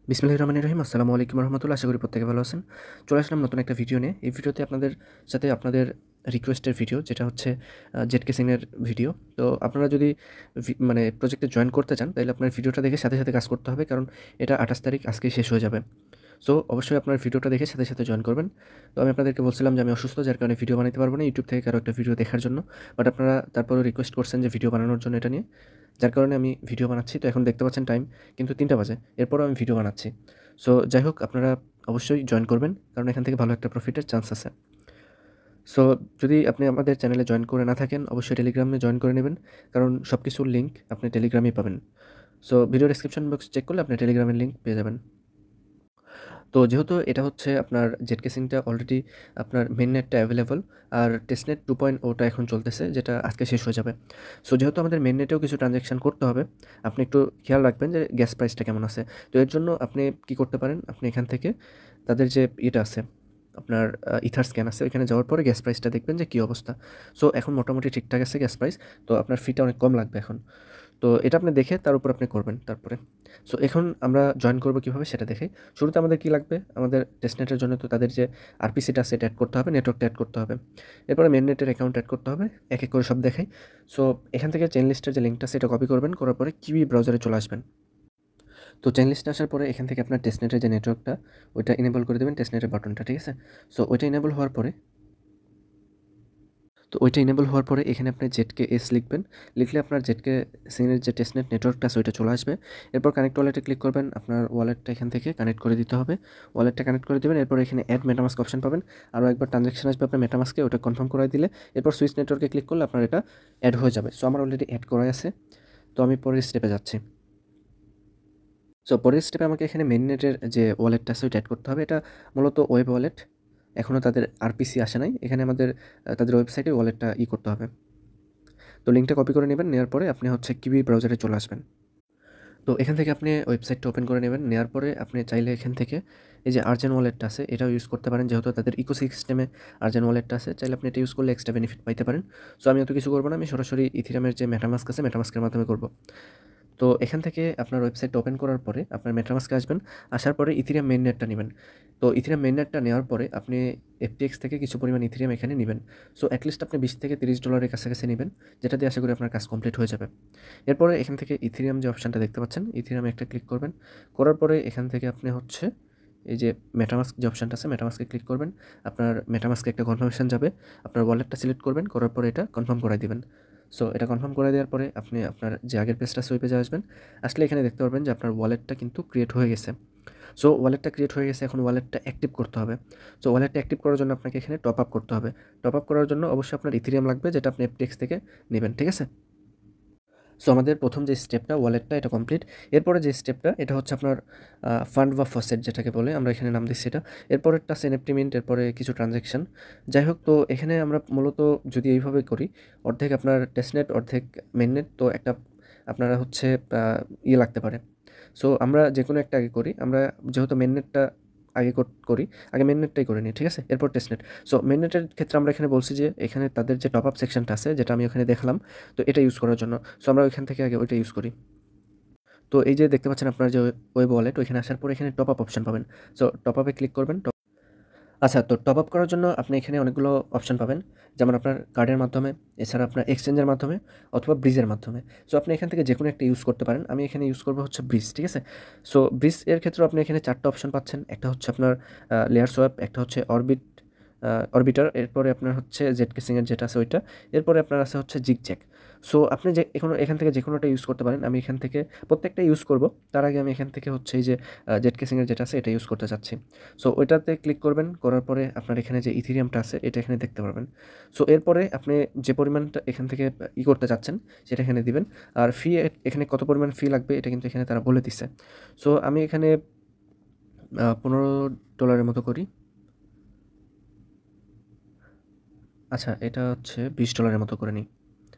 বিসমিল্লাহির রহমানির রহিম। আসসালামু আলাইকুম রহমতুল্লাহ। আশা করি প্রত্যেকে ভালো আছেন। চলে আসলাম নতুন একটা ভিডিও নিয়ে। এই ভিডিওতে আপনাদের সাথে আপনাদের রিকোয়েস্টের ভিডিও, যেটা হচ্ছে ZkSync এর ভিডিও। তো আপনারা যদি মানে প্রজেক্টে জয়েন করতে চান, তাহলে আপনার ভিডিওটা দেখে সাথে সাথে কাজ করতে হবে, কারণ এটা 28 তারিখ আজকেই শেষ হয়ে যাবে। সো অবশ্যই আপনার ভিডিওটা দেখে সাথে সাথে জয়েন করবেন। তো আমি আপনাদেরকে বলছিলাম যে আমি অসুস্থ, যার কারণে ভিডিও বানাতে পারবো না ইউটিউব থেকে কারো একটা ভিডিও দেখার জন্য। বাট আপনারা তারপরেও রিকোয়েস্ট করছেন যে ভিডিও বানানোর জন্য এটা নিয়ে, যার কারণে আমি ভিডিও বানাচ্ছি। তো এখন দেখতে পাচ্ছেন টাইম কিন্তু 3টা বাজে, এরপরও আমি ভিডিও বানাচ্ছি। সো যাই হোক, আপনারা অবশ্যই জয়েন করবেন, কারণ এখান থেকে ভালো একটা প্রফিটের চান্স আছে। সো যদি আপনি আমাদের চ্যানেলে জয়েন করে না থাকেন, অবশ্যই টেলিগ্রামে জয়েন করে নেবেন, কারণ সব কিছুর লিঙ্ক আপনি টেলিগ্রামেই পাবেন। So video description box check করলে আপনি টেলিগ্রামের লিঙ্ক পেয়ে যাবেন। তো যেহেতু এটা হচ্ছে আপনার ZkSyncটা অলরেডি আপনার মেইন নেটটা অ্যাভেলেবল, আর টেস্টনেট 2.0টা এখন চলতেছে, যেটা আজকে শেষ হয়ে যাবে। সো যেহেতু আমাদের মেইন নেটেও কিছু ট্রানজ্যাকশন করতে হবে, আপনি একটু খেয়াল রাখবেন যে গ্যাস প্রাইসটা কেমন আছে। তো এর জন্য আপনি কি করতে পারেন, আপনি এখান থেকে তাদের যে এটা আছে, আপনার ইথার স্ক্যান আছে, ওইখানে যাওয়ার পরে গ্যাস প্রাইসটা দেখবেন যে কী অবস্থা। সো এখন মোটামুটি ঠিকঠাক আছে গ্যাস প্রাইস। তো আপনার ফিটা অনেক কম লাগবে এখন। তো এটা আপনি দেখে তার উপর আপনি করবেন তারপরে। সো এখন আমরা জয়েন করব কীভাবে সেটা দেখে। শুরুতে আমাদের কী লাগবে, আমাদের টেস্টনেটের জন্য তো তাদের যে আরপিসিটা আছে এটা অ্যাড করতে হবে, নেটওয়ার্কটা অ্যাড করতে হবে। এরপরে মেন নেটের অ্যাকাউন্ট অ্যাড করতে হবে, এক এক করে সব দেখাই। সো এখান থেকে চেইন লিস্টের যে লিঙ্কটা আছে এটা কপি করবেন, করার পরে কিউই ব্রাউজারে চলে আসবেন। তো চেইন লিস্টে আসার পরে এখান থেকে আপনার টেস্টনেটের যে নেটওয়ার্কটা ওইটা ইনেবল করে দেবেন, টেস্টনেটের বাটনটা, ঠিক আছে। সো ওইটা ইনেবল হওয়ার পরে ইনেবল হওয়ার পরে এখানে আপনি ZkS লিখবেন। লিখলে আপনার ZkSync এর যে টেস্টনেট নেটওয়ার্কটা আছে ওইটা চলে আসবে। এরপর কানেক্ট ওয়ালেটে ক্লিক করবেন, আপনার ওয়ালেটটা এখান থেকে কানেক্ট করে দিতে হবে। ওয়ালেটটা কানেক্ট করে দেবেন, এরপর এখানে অ্যাড মেটামাস্ক অপশন পাবেন। আরও একবার ট্রানজ্যাকশন আসবে আপনার মেটামাস্কে, ওটা কনফার্ম করাই দিলে এরপর সুইচ নেটওয়ার্কে ক্লিক করলে আপনার এটা অ্যাড হয়ে যাবে। সো আমার অলরেডি অ্যাড করাই আছে। তো আমি পরের স্টেপে যাচ্ছি। সো পরের স্টেপে আমাকে এখানে মেইন নেটের যে ওয়ালেটটা আছে ওইটা অ্যাড করতে হবে। এটা মূলত ওয়েব ওয়ালেট, এখনও তাদের আরপিসি আসে নাই। এখানে আমাদের তাদের ওয়েবসাইটে ওয়ালেটটা করতে হবে। তো লিঙ্কটা কপি করে নেবেন, নেওয়ার পরে আপনি হচ্ছে কিউই ব্রাউজারে চলে আসবেন। তো এখান থেকে আপনি ওয়েবসাইটটা ওপেন করে নেবেন। নেওয়ার পরে আপনি চাইলে এখান থেকে এই যে আর্জেন্ট ওয়ালেটটা আছে এটাও ইউজ করতে পারেন, যেহেতু তাদের ইকোসিস্টেমে আর্জেন্ট ওয়ালেটটা আছে। চাইলে আপনি এটা ইউজ করলে এক্সট্রা বেনিফিট পাইতে পারেন। সো আমি অত কিছু করবো না, আমি সরাসরি ইথিরামের যে মেটামাস্ক আছে মেটামাস্কের মাধ্যমে করব। তো এখান থেকে আপনার ওয়েবসাইটটা ওপেন করার পরে আপনার মেটামাস্কে আসবেন। আসার পরে ইথিরিয়াম মেইন নেটটা নেবেন। তো ইথিরিয়াম মেইন নেটটা নেওয়ার পরে আপনি FTX থেকে কিছু পরিমাণ ইথিরিয়াম এখানে নেবেন। সো অ্যাটলিস্ট আপনি $20 থেকে $30 কাছাকাছি নেবেন, যেটা দিয়ে আশা করি আপনার কাজ কমপ্লিট হয়ে যাবে। এরপরে এখান থেকে ইথিরিয়াম যে অপশানটা দেখতে পাচ্ছেন, ইথিরিয়ামে একটা ক্লিক করবেন। করার পরে এখান থেকে আপনি হচ্ছে এই যে মেটামাস্ক যে অপশানটা আছে মেটামাস্কে ক্লিক করবেন। আপনার মেটামাস্কে একটা কনফার্মেশন যাবে, আপনার ওয়ালেটটা সিলেক্ট করবেন, করার পরে এটা কনফার্ম করাই দিবেন। সো এটা কনফার্ম করে দেওয়ার পরে আপনি আপনার যে আগের পেজটা আছে ওই পেজে আসবেন। আসলে এখানে দেখতে পারবেন যে আপনার ওয়ালেটটা কিন্তু ক্রিয়েট হয়ে গেছে। সো ওয়ালেটটা ক্রিয়েট হয়ে গেছে, এখন ওয়ালেটটা অ্যাক্টিভ করতে হবে। সো ওয়ালেটটা অ্যাক্টিভ করার জন্য আপনাকে এখানে টপ আপ করতে হবে। টপ আপ করার জন্য অবশ্যই আপনার ইথিরিয়াম লাগবে, যেটা আপনি FTX থেকে নেবেন, ঠিক আছে। সো আমাদের প্রথম যে স্টেপটা ওয়ালেটটা এটা কমপ্লিট। এরপরে যে স্টেপটা এটা হচ্ছে আপনার ফান্ড বা ফসেট যেটাকে বলে, আমরা এখানে নাম দিচ্ছি এটা। এরপরেরটা আছে এনএফটি মিন্ট, এরপরে কিছু ট্রানজ্যাকশন। যাই হোক, তো এখানে আমরা মূলত যদি এইভাবে করি, অর্ধেক আপনার টেস্টনেট অর্ধেক মেইননেট, তো একটা আপনারা হচ্ছে লাগতে পারে। সো আমরা যে কোনো একটা আগে করি, আমরা যেহেতু মেইননেটটা আগে করি, আগে মেইননেটটাই করে নিই, ঠিক আছে, এরপর টেস্টনেট। সো মেইননেটের ক্ষেত্রে আমরা এখানে বলছি যে এখানে তাদের যে টপ আপ সেকশনটা আছে যেটা আমি ওখানে দেখলাম, তো এটা ইউজ করার জন্য। সো আমরা ওইখান থেকে আগে ওইটা ইউজ করি। তো এই যে দেখতে পাচ্ছেন আপনার যে ওয়েব ওয়ালেট, ওইখানে আসার পরে এখানে টপ আপ অপশন পাবেন। সো টপ আপে ক্লিক করবেন। আচ্ছা, তো টপ আপ করার জন্য আপনি এখানে অনেকগুলো অপশন পাবেন, যেমন আপনার কার্ডের মাধ্যমে, এছাড়া আপনার এক্সচেঞ্জের মাধ্যমে, অথবা ব্রিজের মাধ্যমে। সো আপনি এখান থেকে যে কোনো একটা ইউজ করতে পারেন। আমি এখানে ইউজ করবো হচ্ছে ব্রিজ, ঠিক আছে। সো ব্রিজ এর ক্ষেত্রে আপনি এখানে 4টা অপশন পাচ্ছেন। একটা হচ্ছে আপনার লেয়ার সোয়াপ, একটা হচ্ছে অরবিটার, এরপরে আপনার হচ্ছে ZkSync এর যেটা আছে ওইটা, এরপরে আপনার আছে হচ্ছে জিগজ্যাক। সো আপনি যে এখান থেকে যে কোনোটা ইউজ করতে পারেন। আমি এখান থেকে প্রত্যেকটা ইউজ করব, তার আগে আমি এখান থেকে হচ্ছে এই যে ZkSync এর যেটা আছে এটা ইউজ করতে চাচ্ছি। সো ওইটাতে ক্লিক করবেন, করার পরে আপনার এখানে যে ইথিরিয়ামটা আছে এটা এখানে দেখতে পারবেন। সো এরপরে আপনি যে পরিমাণটা এখান থেকে করতে চাচ্ছেন সেটা এখানে দিবেন। আর ফি এখানে কত পরিমাণ ফি লাগবে এটা কিন্তু এখানে তারা বলে দিচ্ছে। সো আমি এখানে $15 মতো করি। আচ্ছা, এটা হচ্ছে $20 মতো করে নিই।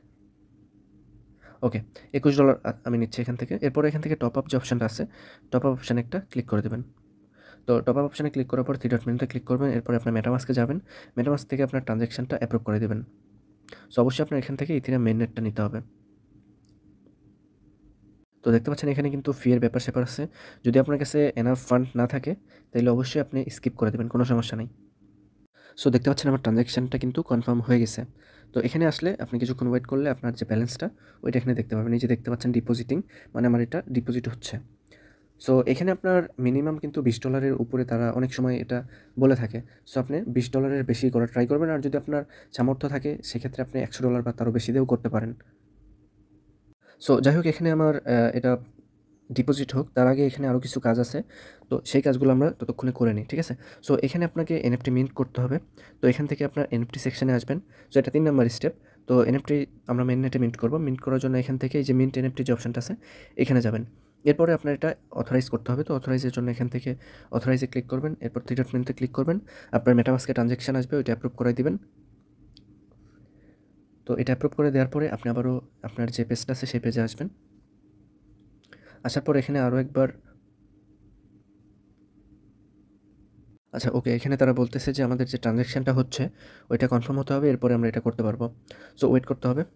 ওকে, $21 আমি নিচ্ছি এখান থেকে। এরপরে এখান থেকে টপ আপ যে অপশানটা আছে, টপ আপ অপশানে একটা ক্লিক করে দেবেন। তো টপ আপ অপশানে ক্লিক করার পর 3 ডট মেনুতে ক্লিক করবেন। এরপরে আপনার মেটামাস্কে যাবেন। মেটামাস্ক থেকে আপনার ট্রানজ্যাকশনটা অ্যাপ্রুভ করে দেবেন। সো অবশ্যই আপনার এখান থেকে ইথিরিয়াম মেইন নেটটা নিতে হবে। তো তো দেখতে পাচ্ছেন এখানে কিন্তু ফি এর ব্যাপার-স্যাপার আছে। যদি আপনার কাছে এনাফ ফান্ড না থাকে তাইলে অবশ্যই আপনি স্কিপ করে দিবেন, কোনো সমস্যা নাই। সো দেখতে পাচ্ছেন আমার ট্রান্সাকশনটা কিন্তু কনফার্ম হয়ে গেছে। তো এখানে আসলে আপনি কিছুক্ষণ ওয়েট করলে আপনার যে ব্যালেন্সটা ওইটা এখানে দেখতে পাবেন। এই যে দেখতে পাচ্ছেন ডিপোজিটিং, মানে আমার এটা ডিপোজিট হচ্ছে। সো এখানে আপনার মিনিমাম কিন্তু $20 উপরে তারা অনেক সময় এটা বলে থাকে। সো আপনি $20 বেশি করার ট্রাই করবেন। আর যদি আপনার সামর্থ্য থাকে সেক্ষেত্রে আপনি $100 বা তারও বেশি দিয়েও করতে পারেন। সো যাই হোক, এখানে আমার এটা ডিপোজিট হোক তার আগে এখানে আরও কিছু কাজ আছে। তো সেই কাজগুলো আমরা ততক্ষণে করে নিই, ঠিক আছে? সো এখানে আপনাকে এনএফটি মিন্ট করতে হবে। তো এখান থেকে আপনার এনএফটি সেকশনে আসবেন। সো এটা ৩ নাম্বার স্টেপ। তো এনএফটি আমরা মেইননেটে মিন্ট করব। মিন্ট করার জন্য এখান থেকে এই যে মিন্ট এনএফটি যে অপশনটা আছে এখানে যাবেন। এরপরে আপনার এটা অথরাইজ করতে হবে। তো অথরাইজের জন্য এখান থেকে অথরাইজে ক্লিক করবেন। এরপর 3 ডট মেনুতে ক্লিক করবেন। আপনার মেটামাস্কে ট্রানজাকশন আসবে, ওইটা অ্যাপ্রুভ করাই দিবেন। তো এটা অ্যাপ্রুভ করে দেওয়ার পরে আপনি আবারও আপনার যে পেজটা আছে সেই পেজে আসবেন। আসার পর এখানে আরও একবার আচ্ছা, ওকে, এখানে তারা বলতেছে যে আমাদের যে ট্রানজাকশনটা হচ্ছে ওইটা কনফার্ম হতে হবে, এরপরে আমরা এটা করতে পারবো। সো ওয়েট করতে হবে।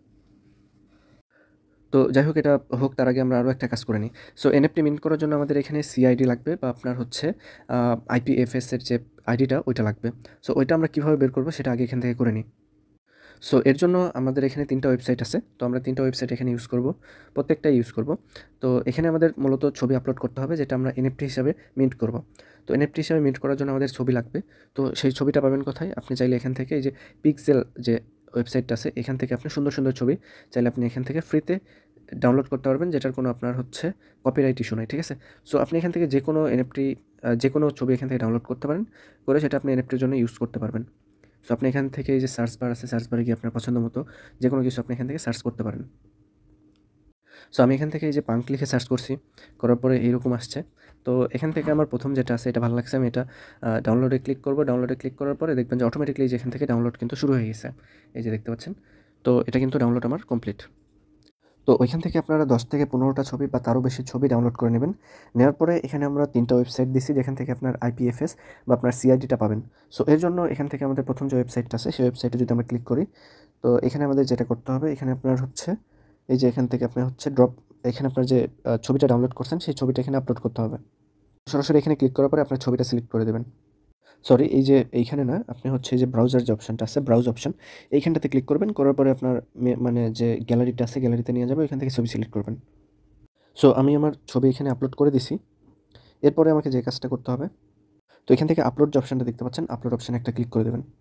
তো যাই হোক, এটা হোক তার আগে আমরা আরও একটা কাজ করে নিই। সো এনএফটি মিন্ট করার জন্য আমাদের এখানে সিআইডি লাগবে বা আপনার হচ্ছে আইপিএফএস এর যে আইডিটা ওইটা লাগবে। সো ওইটা আমরা কীভাবে বের করবো সেটা আগে এখান থেকে করে নিই। সো এর জন্য আমাদের এখানে ৩টা ওয়েবসাইট আছে। তো আমরা ৩টা ওয়েবসাইট এখানে ইউজ করব। প্রত্যেকটাই ইউজ করব। তো এখানে আমাদের মূলত ছবি আপলোড করতে হবে যেটা আমরা এনএফটি হিসাবে মিন্ট করব। তো এনএফটি হিসাবে মিন্ট করার জন্য আমাদের ছবি লাগবে। তো সেই ছবিটা পাবেন কোথায়? আপনি চাইলে এখান থেকে এই যে পিক্সেল যে ওয়েবসাইটটা আছে এখান থেকে আপনি সুন্দর, সুন্দর ছবি চাইলে আপনি এখান থেকে ফ্রিতে ডাউনলোড করতে পারবেন, যেটার কোনো আপনার হচ্ছে কপিরাইট ইস্যু নাই, ঠিক আছে? সো আপনি এখান থেকে যেকোনো এনএফটি যেকোনো ছবি এখান থেকে ডাউনলোড করতে পারেন। করে সেটা আপনি এনএফটির জন্য ইউজ করতে পারবেন। সো আপনি এখান থেকে এই যে সার্চ বার আছে, সার্চ বারে গিয়ে আপনার পছন্দ মতো যেকোনো কিছু আপনি এখান থেকে সার্চ করতে পারেন। সো আমি এখান থেকে এই যে পাঙ্ক লিখে সার্চ করছি, করার পরে এইরকম আসছে। তো এখান থেকে আমার প্রথম যেটা আছে এটা ভালো লাগছে, আমি এটা ডাউনলোডে ক্লিক করব। ডাউনলোডে ক্লিক করার পরে দেখবেন যে অটোমেটিক্যালি যে এখান থেকে ডাউনলোড কিন্তু শুরু হয়ে গেছে। এই যে দেখতে পাচ্ছেন। তো এটা কিন্তু ডাউনলোড আমার কমপ্লিট। তো ওইখান থেকে আপনারা 10 থেকে 15টা ছবি বা তারও বেশি ছবি ডাউনলোড করে নেবেন। নেওয়ার পরে এখানে আমরা 3টা ওয়েবসাইট দিছি যেখান থেকে আপনার আইপিএফএস বা আপনার সিআইডিটা পাবেন। সো এর জন্য এখান থেকে আমাদের প্রথম যে ওয়েবসাইটটা আছে সেই ওয়েবসাইটে যদি আমরা ক্লিক করি, তো এখানে আমাদের যেটা করতে হবে, এখানে আপনার হচ্ছে এই যে এখান থেকে আপনার হচ্ছে এখানে আপনার যে ছবিটা ডাউনলোড করছেন সেই ছবিটা এখানে আপলোড করতে হবে। সরাসরি এখানে ক্লিক করার পরে আপনার ছবিটা সিলেক্ট করে দেবেন। সরি, এই যে এইখানে না, আপনি হচ্ছে এই যে ব্রাউজার যে অপশনটা আছে, ব্রাউজ অপশন, এইখানটাতে ক্লিক করবেন। করার পরে আপনার মানে যে গ্যালারিটা আছে গ্যালারিতে নিয়ে যাবে, ওইখান থেকে ছবি সিলেক্ট করবেন। সো আমি আমার ছবি এখানে আপলোড করে দিছি। এরপরে আমাকে যে কাজটা করতে হবে, তো এখান থেকে আপলোড যে অপশনটা দেখতে পাচ্ছেন, আপলোড অপশনে একটা ক্লিক করে দেবেন।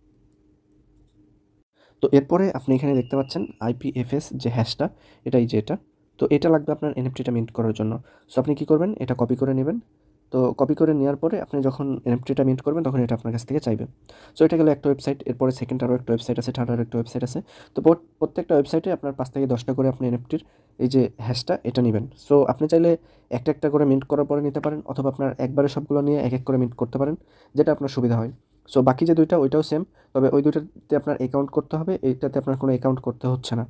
তো এরপরে আপনি এখানে দেখতে পাচ্ছেন আইপিএফএস যে হ্যাশটা, এটা এই যে এটা। তো এটা লাগবে আপনার এনএফটিটা মিন্ট করার জন্য। সো আপনি কী করবেন, এটা কপি করে নেবেন। তো কপি করে নেওয়ার পরে আপনি যখন এনএফটিটা মিন্ট করবেন তখন এটা আপনার কাছ থেকে চাইবে। সো এটা গেলো একটা ওয়েবসাইট। এরপরে সেকেন্ড আরও একটা ওয়েবসাইট আছে, থার্ড আরও একটা ওয়েবসাইট আছে। তো প্রত্যেকটা ওয়েবসাইটে আপনার 5 থেকে 10টা করে আপনি এনএফটির এই যে হ্যাশটা এটা নেবেন। সো আপনি চাইলে একটা একটা করে মিন্ট করার পরে নিতে পারেন, অথবা আপনার একবারে সবগুলো নিয়ে এক এক করে মিন্ট করতে পারেন, যেটা আপনার সুবিধা হয়। সো বাকি যে 2টা ওইটাও সেম, তবে ওই 2টাতে আপনার অ্যাকাউন্ট করতে হবে, এইটাতে আপনার কোনো অ্যাকাউন্ট করতে হচ্ছে না।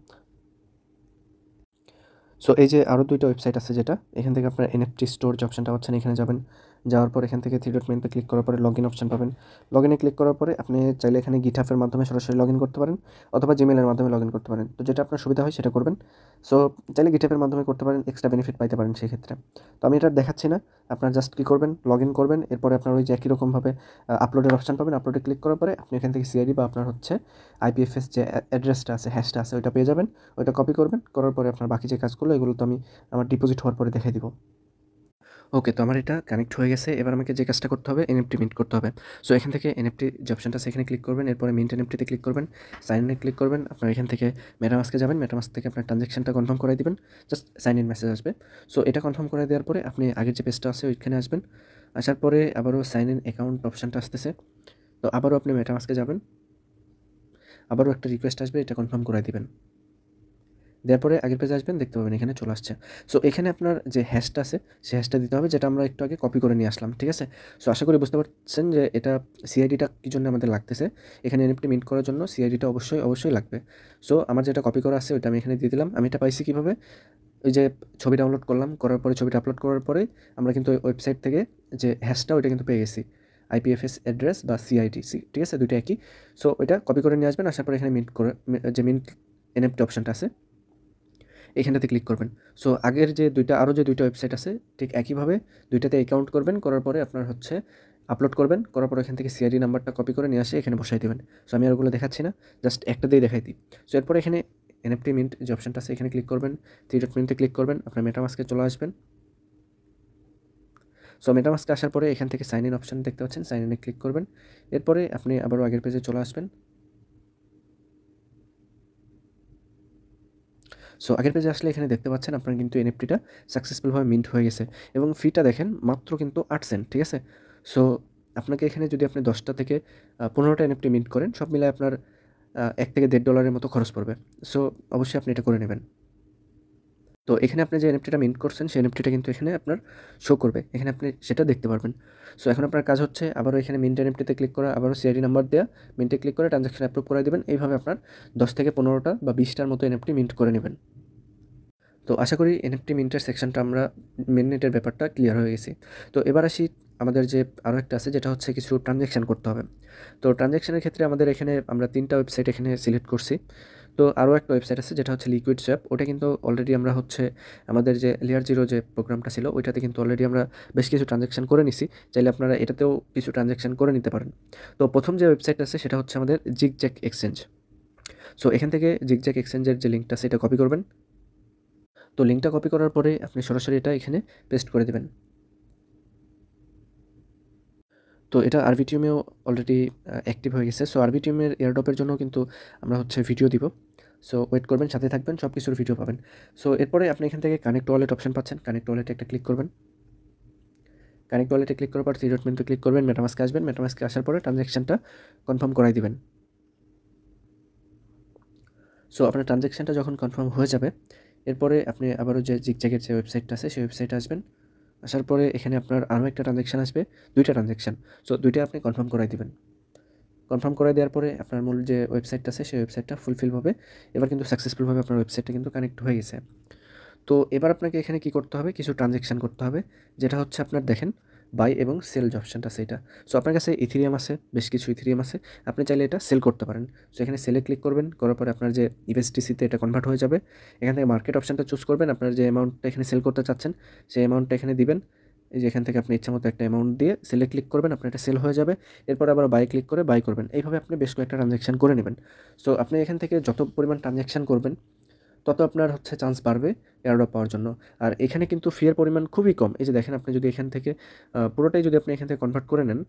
সো এই যে আরও 2টা ওয়েবসাইট আছে যেটা, এখান থেকে আপনার এনএফটি স্টোর যে অপশনটা পাচ্ছেন এখানে যাবেন। যাওয়ার পর এখান থেকে 3 ডট মেনুতে ক্লিক করার পরে লগইন অপশন পাবেন। লগইনে ক্লিক করার পরে আপনি চাইলে এখানে গিটহাবের মাধ্যমে সরাসরি লগইন করতে পারেন, অথবা জিমেইলের মাধ্যমে লগইন করতে পারেন। তো যেটা আপনার সুবিধা হয় সেটা করবেন। সো চাইলে গিটহাবের মাধ্যমে করতে পারেন, এক্সট্রা বেনিফিট পাইতে পারেন সেই ক্ষেত্রে। তো আমি এটা দেখাচ্ছি না। আপনার জাস্ট কী করবেন, লগইন করবেন। এরপরে আপনার ওই যে একই রকমভাবে আপলোডের অপশন পাবেন। আপলোডে ক্লিক করার পরে আপনি এখান থেকে সিআইডি বা আপনার হচ্ছে আইপিএফএস যে অ্যাড্রেসটা আছে, হ্যাশটা আছে, ওইটা পেয়ে যাবেন। ওইটা কপি করবেন। করার পরে আপনার বাকি যে কাজগুলো এগুলো তো আমি আমার ডিপোজিট হওয়ার পরে দেখাই দিব। ওকে, তো আমার এটা কানেক্ট হয়ে গেছে। এবার আমাকে যে কাজটা করতে হবে, এনএফটি মিন্ট করতে হবে। সো এখান থেকে এনএফটি যে অপশনটা আছে এখানে ক্লিক করবেন। এরপরে মিন্ট এনএফটিতে ক্লিক করবেন, সাইন ইনে ক্লিক করবেন। আপনার এখান থেকে মেটামাস্কে যাবেন। মেটামাস্ক থেকে আপনার ট্রানজাকশনটা কনফার্ম করাই দিবেন। জাস্ট সাইন ইন মেসেজ আসবে। সো এটা কনফার্ম করে দেওয়ার পরে আপনি আগের যে পেজটা আছে ওইখানে আসবেন। আসার পরে আবারও সাইন ইন অ্যাকাউন্ট অপশনটা আসতেছে। তো আবারও আপনি মেটামাস্কে যাবেন। আবারও একটা রিকোয়েস্ট আসবে, এটা কনফার্ম করে দিবেন। দেওয়ার পরে আগের পেজে আসবেন, দেখতে পাবেন এখানে চলে আসছে। সো এখানে আপনার যে হ্যাশটা আছে সেই হ্যাশটা দিতে হবে, যেটা আমরা একটু আগে কপি করে নিয়ে আসলাম, ঠিক আছে? সো আশা করি বুঝতে পারছেন যে এটা সিআইডিটা কী জন্য আমাদের লাগতেছে। এখানে এনএফটি মিন্ট করার জন্য সিআইডিটা অবশ্যই লাগবে। সো আমার যেটা কপি করা আছে ওইটা আমি এখানে দিয়ে দিলাম। আমি এটা পাইছি কীভাবে? ওই যে ছবি ডাউনলোড করলাম, করার পরে ছবিটা আপলোড করার পরে আমরা কিন্তু ওই ওয়েবসাইট থেকে যে হ্যাশটা ওইটা কিন্তু পেয়ে গেছি, আইপিএফএস অ্যাড্রেস বা সিআইডি, ঠিক আছে? দুইটা একই। সো ওইটা কপি করে নিয়ে আসবেন। আসার পরে এখানে মিন্ট করে যে মিন্ট এনএফটি অপশনটা আছে এখানটাতে ক্লিক করবেন। সো আগের যে আরও যে দুইটা ওয়েবসাইট আছে ঠিক একইভাবে দুইটাতে অ্যাকাউন্ট করবেন, করার পরে আপনার হচ্ছে আপলোড করবেন, করার পর এখান থেকে সিআইডি নাম্বারটা কপি করে নিয়ে আসে এখানে বসাই দেবেন। সো আমি আর ওগুলো দেখাচ্ছি না, জাস্ট একটা দিয়ে দেখাই দিই। সো এরপরে এখানে এনএফটি মিন্ট যে অপশনটা আছে এখানে ক্লিক করবেন, 3 ডট মেনুতে ক্লিক করবেন, আপনার মেটামাস্কে চলে আসবেন। সো মেটামাস্কে আসার পরে এখান থেকে সাইন ইন অপশন দেখতে পাচ্ছেন, সাইন ইনে ক্লিক করবেন। এরপরে আপনি আবারও আগের পেজে চলে আসবেন। সো আগের পেজে আসলে এখানে দেখতে পাচ্ছেন আপনার কিন্তু এনএফটিটা সাকসেসফুলভাবে মিন্ট হয়ে গেছে এবং ফিটা দেখেন মাত্র কিন্তু 8 সেন্ট, ঠিক আছে। সো আপনাকে এখানে যদি আপনি 10টা থেকে 15টা এনএফটি মিন্ট করেন, সব মিলায় আপনার $1 থেকে $1.5 মতো খরচ পড়বে। সো অবশ্যই আপনি এটা করে নেবেন। তো এখানে আপনি যে এনএফটিটা মিন্ট করছেন সেই এনএফটিটা কিন্তু এখানে আপনার শো করবে, এখানে আপনি সেটা দেখতে পারবেন। সো এখন আপনার কাজ হচ্ছে আবারও এখানে মিন্ট এনএফটিতে ক্লিক করা, আবারও সিআইডি নাম্বার দেওয়া, মিন্টে ক্লিক করে ট্রানজাকশন অ্যাপ্রুভ করে দেবেন। এইভাবে আপনার 10 থেকে 15টা বা 20টার মতো এনএফটি মিন্ট করে নেবেন। তো আশা করি এনএফটি মিন্টের সেকশনটা আমরা মেইননেটের ব্যাপারটা ক্লিয়ার হয়ে গেছি। তো এবার আসি আমাদের যে আরও একটা আছে যেটা হচ্ছে কিছু ট্রানজ্যাকশান করতে হবে। তো ট্রানজ্যাকশানের ক্ষেত্রে আমাদের এখানে আমরা 3টা ওয়েবসাইট এখানে সিলেক্ট করছি। তো আরও একটা ওয়েবসাইট আছে যেটা হচ্ছে লিকুইড সোয়াপ, ওটা কিন্তু অলরেডি আমরা হচ্ছে আমাদের যে লেয়ার 0 যে প্রোগ্রামটা ছিল ওইটাতে কিন্তু অলরেডি আমরা বেশ কিছু ট্রানজ্যাকশান করে নিছি, চাইলে আপনারা এটাতেও কিছু ট্রানজ্যাকশান করে নিতে পারেন। তো প্রথম যে ওয়েবসাইট আছে সেটা হচ্ছে আমাদের জিগজ্যাক এক্সচেঞ্জ। সো এখান থেকে জিগজ্যাক এক্সচেঞ্জের যে লিঙ্কটা সেটা কপি করবেন। তো লিঙ্কটা কপি করার পরে আপনি সরাসরি এটা এখানে পেস্ট করে দেবেন। তো এটা আরবিটিউমেও অলরেডি অ্যাক্টিভ হয়ে গেছে। সো আরবিটিউমের এয়ারড্রপের জন্য কিন্তু আমরা হচ্ছে ভিডিও দিব। সো ওয়েট করবেন, সাথে থাকবেন, সব কিছুর ভিডিও পাবেন। সো এরপরে আপনি এখান থেকে কানেক্ট ওয়ালেট অপশন পাচ্ছেন, কানেক্ট ওয়ালেটে একটা ক্লিক করবেন। কানেক্ট ওয়ালেটে ক্লিক করার পর 3 ডট মেনুতে ক্লিক করবেন, মেটামাস্কে আসবেন, মেটামাস্কে আসার পরে ট্রানজ্যাকশনটা কনফার্ম করাই দিবেন। সো আপনার ট্রানজ্যাকশনটা যখন কনফার্ম হয়ে যাবে, এরপরে আপনি আবারও যে জিগজ্যাগের যে ওয়েবসাইটটা আছে সেই ওয়েবসাইটে আসবেন। আসার পরে এখানে আপনার আরও একটা ট্রানজ্যাকশান আসবে, 2টা ট্রানজ্যাকশান। সো 2টাই আপনি কনফার্ম করাই দিবেন। কনফার্ম করে দেওয়ার পরে আপনার মূল যে ওয়েবসাইটটা আছে সেই ওয়েবসাইটটা ফুলফিল হবে। এবার কিন্তু সাকসেসফুলভাবে আপনার ওয়েবসাইটটা কিন্তু কানেক্ট হয়ে গেছে। তো এবার আপনাকে এখানে কি করতে হবে, কিছু ট্রানজ্যাকশান করতে হবে, যেটা হচ্ছে আপনার দেখেন বাই এবং সেল যে অপশানটা আছে এটা। সো আপনার কাছে ইথেরিয়াম আছে, বেশ কিছু ইথেরিয়াম আছে, আপনি চাইলে এটা সেল করতে পারেন। সো এখানে সেলে ক্লিক করবেন, করার পরে আপনার যে ইউএসডিসিতে এটা কনভার্ট হয়ে যাবে। এখান থেকে মার্কেট অপশানটা চুজ করবেন, আপনার যে অ্যামাউন্টটা এখানে সেল করতে চাচ্ছেন সেই অ্যামাউন্টটা এখানে দিবেন। এই যে এখান থেকে আপনি ইচ্ছামতো একটা অ্যামাউন্ট দিয়ে সেলে ক্লিক করবেন, আপনার এটা সেল হয়ে যাবে। এরপর আবার বাই ক্লিক করে বাই করবেন। এইভাবে আপনি বেশ কয়েকটা ট্রানজ্যাকশান করে নেবেন। সো আপনি এখান থেকে যত পরিমাণ ট্রানজ্যাকশান করবেন তত আপনার হচ্ছে চান্স বাড়বে এয়ারড্রপ পাওয়ার জন্য। আর এখানে কিন্তু ফি এর পরিমাণ খুবই কম। এই যে দেখেন, আপনি যদি এখান থেকে পুরোটাই যদি আপনি এখান থেকে কনভার্ট করে নেন,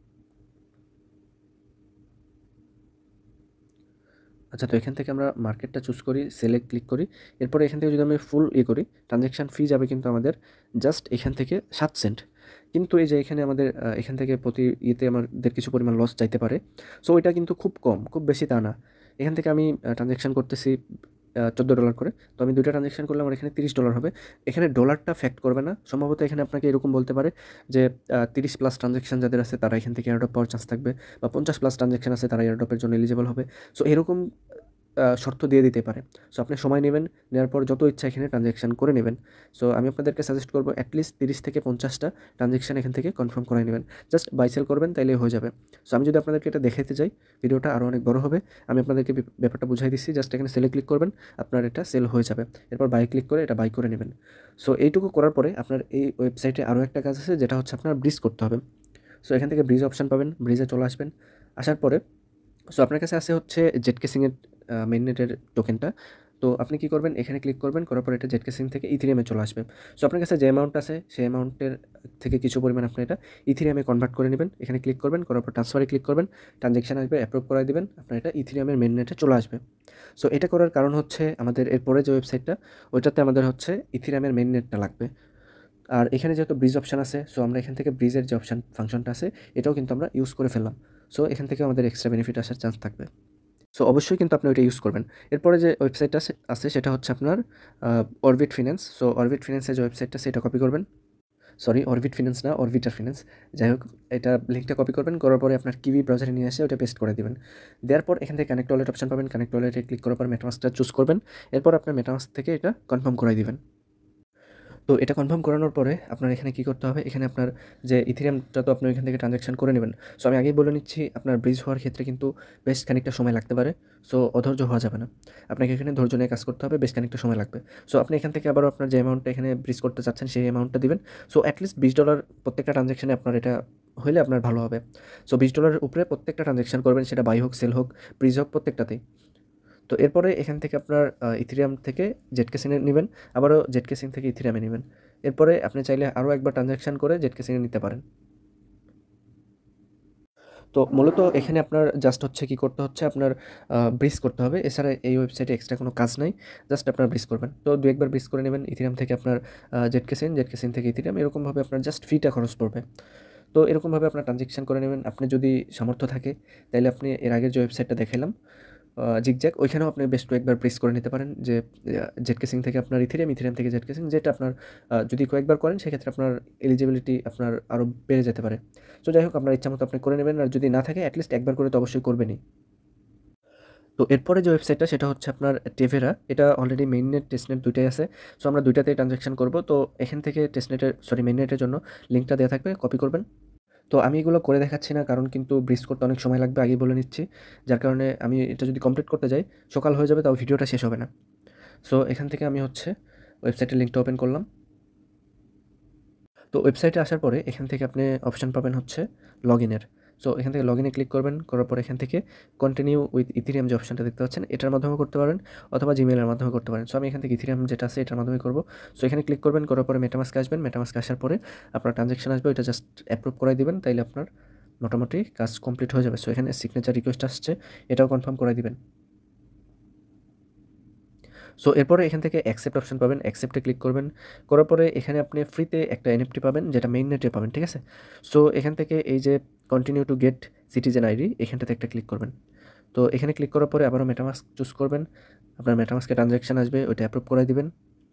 আচ্ছা, তো এখান থেকে আমরা মার্কেটটা চুজ করি, সেলে ক্লিক করি। এরপরে এখান থেকে যদি আমি ফুল করি, ট্রানজ্যাকশান ফি যাবে কিন্তু আমাদের জাস্ট এখান থেকে 7 সেন্ট। কিন্তু এই যে এখানে আমাদের এখান থেকে প্রতি আমাদের কিছু পরিমাণ লস যাইতে পারে। সো ওইটা কিন্তু খুব কম, খুব বেশি তা না। এখান থেকে আমি ট্রানজ্যাকশান করতেছি $14 করে। তো আমি 2টা ট্রানজ্যাকশান করলে আমার এখানে $30 হবে। এখানে ডলারটা ফ্যাক্ট করবে না। সম্ভবত এখানে আপনাকে এরকম বলতে পারে যে 30+ ট্রানজ্যাকশান যাদের আছে তারা এখান থেকে এয়ারড্রপ পাওয়ার চান্স থাকবে, বা 50+ ট্রানজ্যাকশান আছে তারা এয়ারড্রপের জন্য এলিজিবল হবে। সো এরকম শর্ত দিয়ে দিতে পারে। সো আপনি সময় নেবেন, নেওয়ার পর যত ইচ্ছা এখানে ট্রানজ্যাকশান করে নেবেন। সো আমি আপনাদেরকে সাজেস্ট করবো অ্যাটলিস্ট 30 থেকে 50টা ট্রানজ্যাকশান এখান থেকে কনফার্ম করাই নেবেন। জাস্ট বাই সেল করবেন, তাইলেই হয়ে যাবে। সো আমি যদি আপনাদেরকে এটা দেখাইতে যাই, ভিডিওটা আরও অনেক বড় হবে। আমি আপনাদেরকে ব্যাপারটা বুঝাই দিচ্ছি। জাস্ট এখানে সেলে ক্লিক করবেন, আপনার এটা সেল হয়ে যাবে। এরপর বাই ক্লিক করে এটা বাই করে নেবেন। সো এইটুকু করার পরে আপনার এই ওয়েবসাইটে আরও একটা কাজ আছে, যেটা হচ্ছে আপনার ব্রিজ করতে হবে। সো এখান থেকে ব্রিজ অপশান পাবেন, ব্রিজে চলে আসবেন। আসার পরে সো আপনার কাছে আছে হচ্ছে ZkSync এর মেইননেটের টোকেনটা। তো আপনি কি করবেন, এখানে ক্লিক করবেন, করার পর এটা ZkSync থেকে ইথেরিয়ামে চলে আসবে। সো আপনার কাছে যে অ্যামাউন্ট আছে সেই অ্যামাউন্টের থেকে কিছু পরিমাণ আপনি এটা ইথেরিয়ামে কনভার্ট করে নেবেন। এখানে ক্লিক করবেন, করার পর ট্রান্সফারে ক্লিক করবেন, ট্রানজ্যাকশান আসবে, অ্যাপ্রুভ করাই দিবেন, আপনার এটা ইথেরিয়ামের মেইননেটে চলে আসবে। সো এটা করার কারণ হচ্ছে আমাদের এরপরে যে ওয়েবসাইটটা ওইটাতে আমাদের হচ্ছে ইথেরিয়ামের মেইননেটটা লাগবে। আর এখানে যেহেতু ব্রিজ অপশান আছে, সো আমরা এখান থেকে ব্রিজের যে ফাংশনটা আছে এটাও কিন্তু আমরা ইউজ করে ফেললাম। সো এখান থেকে আমাদের এক্সট্রা বেনিফিট আসার চান্স থাকবে। সো অবশ্যই কিন্তু আপনি ওইটা ইউজ করবেন। এরপরে যে ওয়েবসাইটটা আছে সেটা হচ্ছে আপনার অরবিট ফিন্যান্স। সো অরবিট ফিন্যান্সের যে ওয়েবসাইটটা সেটা কপি করবেন। সরি, অরবিট ফিন্যান্স না, অরবিটার ফিন্যান্স। যাই হোক, এটা লিঙ্কটা কপি করবেন, করার পরে আপনার কিউই ব্রাউজারে নিয়ে এসে ওটা পেস্ট করে দিবেন। দেওয়ার পর এখান থেকে কানেক্ট ওয়ালেট অপশন পাবেন, কানেক্ট ওয়ালেটে ক্লিক করার পর মেটামাস্কটা চুজ করবেন। এরপর আপনার মেটামাস্ক থেকে এটা কনফার্ম করাই দিবেন। তো এটা কনফার্ম করানোর পরে আপনার এখানে কী করতে হবে, এখানে আপনার যে ইথেরিয়ামটা তো আপনি এখান থেকে ট্রানজ্যাকশন করে নেবেন। সো আমি আগেই বলে নিচ্ছি, আপনার ব্রিজ হওয়ার ক্ষেত্রে কিন্তু বেশ খানিকটা সময় লাগতে পারে। সো অধৈর্য হওয়া যাবে না, আপনাকে এখানে ধৈর্য নিয়ে কাজ করতে হবে, বেশ খানিকটা সময় লাগবে। সো আপনি এখান থেকে আবারও আপনার যে অ্যামাউন্টটা এখানে ব্রিজ করতে চাচ্ছেন সেই অ্যামাউন্টটা দিবেন। সো অ্যাটলিস্ট $20 প্রত্যেকটা ট্রানজ্যাকশানে আপনার এটা হলে আপনার ভালো হবে। সো $20 উপরে প্রত্যেকটা ট্রানজ্যাকশান করবেন, সেটা বাই হোক, সেল হোক, ব্রিজ হোক, প্রত্যেকটাতেই। তো এরপরে এখান থেকে আপনার ইথেরিয়াম থেকে ZkSync নেবেন, আবারও ZkSync থেকে ইথেরিয়ামে নেবেন। এরপরে আপনি চাইলে আরও একবার ট্রানজ্যাকশান করে ZkSync নিতে পারেন। তো মূলত এখানে আপনার জাস্ট হচ্ছে কী করতে হচ্ছে, আপনার ব্রিজ করতে হবে। এছাড়া এই ওয়েবসাইটে এক্সট্রা কোনো কাজ নাই। জাস্ট আপনার ব্রিজ করবেন। তো ২-১ বার ব্রিজ করে নেবেন ইথেরিয়াম থেকে আপনার ZkSync থেকে ইথেরিয়াম, এরকমভাবে আপনার জাস্ট ফিটা খরচ পড়বে। তো এরকমভাবে আপনার ট্রানজ্যাকশান করে নেবেন। আপনি যদি সামর্থ্য থাকে তাইলে আপনি এর আগের যে ওয়েবসাইটটা দেখাইলাম জিগজ্যাগ, ওইখানেও আপনি বেশ কয়েকবার প্রেস করে নিতে পারেন, যে ZkSync থেকে আপনার ইথেরিয়াম থেকে ZkSync, যেটা আপনার যদি কয়েকবার করেন সেক্ষেত্রে আপনার এলিজিবিলিটি আপনার আরও বেড়ে যেতে পারে। তো যাই হোক, আপনার ইচ্ছামতো আপনি করে নেবেন, আর যদি না থাকে অ্যাটলিস্ট একবার করে তো অবশ্যই করবেনই। তো এরপরে যে ওয়েবসাইটটা সেটা হচ্ছে আপনার টেভেরা। এটা অলরেডি মেইননেট, টেস্টনেট দুইটাই আছে। সো আমরা দুইটাতেই ট্রানজ্যাকশন করব। তো এখান থেকে মেইননেটের জন্য লিঙ্কটা দেওয়া থাকবে, কপি করবেন। তো আমি এগুলো করে দেখাচ্ছি না, কারণ কিন্তু ব্রিজ করতে অনেক সময় লাগবে, আগেই বলে নিচ্ছি। যার কারণে আমি এটা যদি কমপ্লিট করতে যাই সকাল হয়ে যাবে, তাও ভিডিওটা শেষ হবে না। সো এখান থেকে আমি হচ্ছে ওয়েবসাইটের লিঙ্কটা ওপেন করলাম। তো ওয়েবসাইটে আসার পরে এখান থেকে আপনি অপশান পাবেন হচ্ছে লগইনের। সো এখান থেকে লগইনে ক্লিক করবেন, করার পর এখান থেকে কন্টিনিউ উইথ ইথেরিয়াম যে অপশানটা দেখতে পাচ্ছেন, এটার মাধ্যমে করতে পারেন অথবা জিমেইলের মাধ্যমে করতে পারেন। সো আমি এখান থেকে ইথেরিয়াম যেটা আছে এটার মাধ্যমে করব। সো এখানে ক্লিক করবেন, করার পরে মেটামাস্কে আসবেন। মেটামাস্কে আসার পরে আপনার ট্রানজ্যাকশন আসবে, ওইটা জাস্ট অ্যাপ্রুভ করাই দিবেন, তাইলে আপনার মোটামুটি কাজ কমপ্লিট হয়ে যাবে। সো এখানে সিগনেচার রিকোয়েস্ট আসছে, এটাও কনফার্ম করাই দিবেন। সো এরপরে এখান থেকে অ্যাকসেপ্ট অপশন পাবেন, অ্যাকসেপ্টে ক্লিক করবেন। করার পরে এখানে আপনি ফ্রিতে একটা এনএফটি পাবেন, যেটা মেইন নেটে পাবেন, ঠিক আছে? সো এখান থেকে এই যে continue to get citizen ID, এখানটাতে একটা ক্লিক করবেন। তো এখানে ক্লিক করার পরে আবারও মেটামাস্ক চুজ করবেন। আপনার মেটামাস্কে ট্রানজ্যাকশন আসবে, ওইটা অ্যাপ্রুভ করে দিবেন।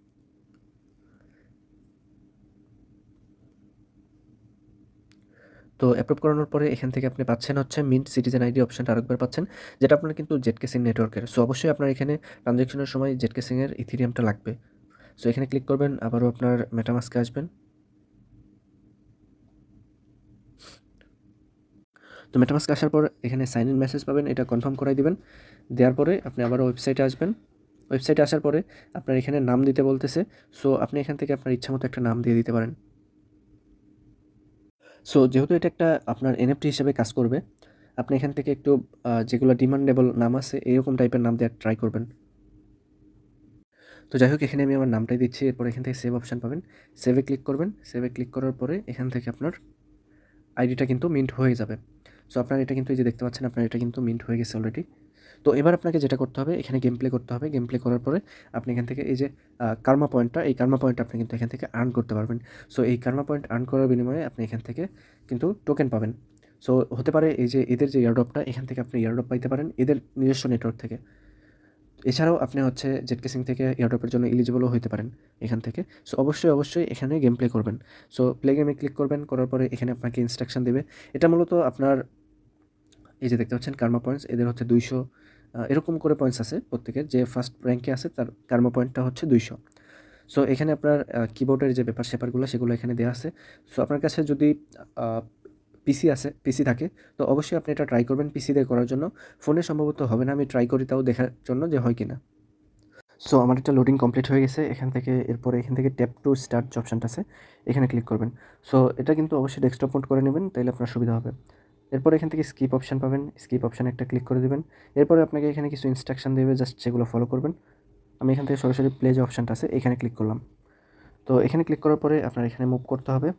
তো অ্যাপ্রুভ করানোর পরে এখান থেকে আপনি পাচ্ছেন হচ্ছে মিন্ট সিটিজেন আইডি অপশনটা আরেকবার পাচ্ছেন, যেটা আপনার কিন্তু ZkSync নেটওয়ার্কের। সো অবশ্যই আপনার এখানে ট্রানজ্যাকশনের সময় ZkSync এর ইথেরিয়ামটা লাগবে। সো এখানে ক্লিক করবেন, আবারও আপনার মেটামাস্কে আসবেন। তো মেটামাস্কে আসার পর এখানে সাইন ইন মেসেজ পাবেন, এটা কনফার্ম করাই দিবেন। দেওয়ার পরে আপনি আবারও ওয়েবসাইটে আসবেন। ওয়েবসাইটে আসার পরে আপনার এখানে নাম দিতে বলতেছে। সো আপনি এখান থেকে আপনার ইচ্ছামতো একটা নাম দিয়ে দিতে পারেন। সো যেহেতু এটা একটা আপনার এনএফটি হিসেবে কাজ করবে, আপনি এখান থেকে একটু যেগুলো ডিমান্ডেবল নাম আছে এরকম টাইপের নাম দেওয়ার ট্রাই করবেন। তো যাই হোক, এখানে আমি আমার নামটাই দিচ্ছি। এরপর এখান থেকে সেভ অপশান পাবেন, সেভে ক্লিক করবেন। সেভে ক্লিক করার পরে এখান থেকে আপনার আইডিটা কিন্তু মিন্ট হয়ে যাবে। সো আপনার এটা কিন্তু এই যে দেখতে পাচ্ছেন, আপনার এটা কিন্তু মিন্ট হয়ে গেছে অলরেডি। তো এবার আপনাকে যেটা করতে হবে, এখানে গেম প্লে করতে হবে। গেম প্লে করার পরে আপনি এখান থেকে এই যে কার্মা পয়েন্টটা, এই কার্মা পয়েন্ট আপনি কিন্তু এখান থেকে আর্ন করতে পারবেন। সো এই কার্মা পয়েন্ট আর্ন করার বিনিময়ে আপনি এখান থেকে কিন্তু টোকেন পাবেন। সো হতে পারে এই যে এদের যে এয়ারড্রপটা, এখান থেকে আপনি এয়ারড্রপ পাইতে পারেন এদের নিজস্ব নেটওয়ার্ক থেকে। এছাড়াও আপনি হচ্ছে ZkSync থেকে এয়ারড্রপের জন্য এলিজিবলও হইতে পারেন এখান থেকে। সো অবশ্যই এখানে গেম প্লে করবেন। সো প্লে গেমে ক্লিক করবেন, করার পরে এখানে আপনাকে ইনস্ট্রাকশন দেবে। এটা মূলত আপনার এই যে দেখতে পাচ্ছেন কার্মা পয়েন্টস, এদের হচ্ছে 200 এরকম করে পয়েন্টস আছে প্রত্যেকের। যে ফার্স্ট র্যাঙ্কে আছে তার কার্মা পয়েন্টটা হচ্ছে 200। সো এখানে আপনার কিবোর্ডের যে ব্যাপার-স্যাপারগুলো সেগুলো এখানে দেওয়া আছে। সো আপনার কাছে যদি পিসি থাকে, তো অবশ্যই আপনি এটা ট্রাই করবেন পিসি দিয়ে করার জন্য। ফোনে সম্ভবত হবে না, আমি ট্রাই করি তাও দেখার জন্য যে হয় কিনা। সো আমার এটা লোডিং কমপ্লিট হয়ে গেছে। এখান থেকে ট্যাপ টু স্টার্ট যে অপশানটা আছে এখানে ক্লিক করবেন। সো এটা কিন্তু অবশ্যই ডেস্কটপ মোড করে নেবেন, তাইলে আপনার সুবিধা হবে। এরপর এখান থেকে স্কিপ অপশান পাবেন, স্কিপ অপশানে একটা ক্লিক করে দেবেন। এরপরে আপনাকে এখানে কিছু ইনস্ট্রাকশন দেবে, জাস্ট সেগুলো ফলো করবেন। আমি এখান থেকে সরাসরি প্লে যে অপশানটা আছে এখানে ক্লিক করলাম। তো এখানে ক্লিক করার পরে আপনার এখানে মুভ করতে হবে।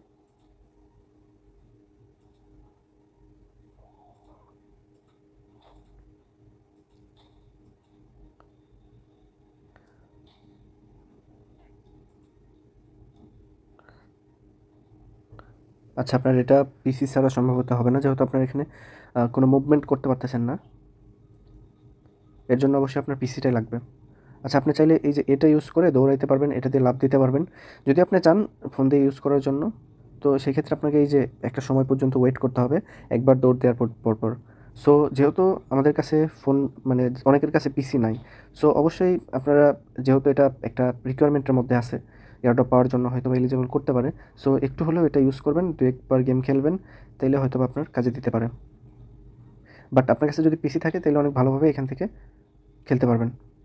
আচ্ছা, আপনার এটা পিসি ছাড়া সম্ভবত হবে না, যেহেতু আপনার এখানে কোনো মুভমেন্ট করতে পারতেছেন না। এর জন্য অবশ্যই আপনার পিসিটাই লাগবে। আচ্ছা, আপনি চাইলে এই যে এটা ইউজ করে দৌড়াইতে পারবেন, এটা দিয়ে লাফ দিতে পারবেন। যদি আপনি চান ফোন দিয়ে ইউজ করার জন্য, তো সেক্ষেত্রে আপনাকে এই যে একটা সময় পর্যন্ত ওয়েট করতে হবে একবার দৌড় দেওয়ার পর। সো যেহেতু আমাদের কাছে ফোন, মানে অনেকের কাছে পিসি নাই, সো অবশ্যই আপনারা, যেহেতু এটা একটা রিকোয়ারমেন্টের মধ্যে আছে, এয়ারড্রপ পাওয়ার জন্য হয়তো বা এলিজিবল করতে পারে। সো একটু হলেও এটা ইউজ করবেন, 2-1 বার গেম খেলবেন, তাইলে হয়তো বা আপনার কাজে দিতে পারে। বাট আপনার কাছে যদি পিসি থাকে তাহলে অনেক ভালোভাবে এখান থেকে খেলতে পারবেন।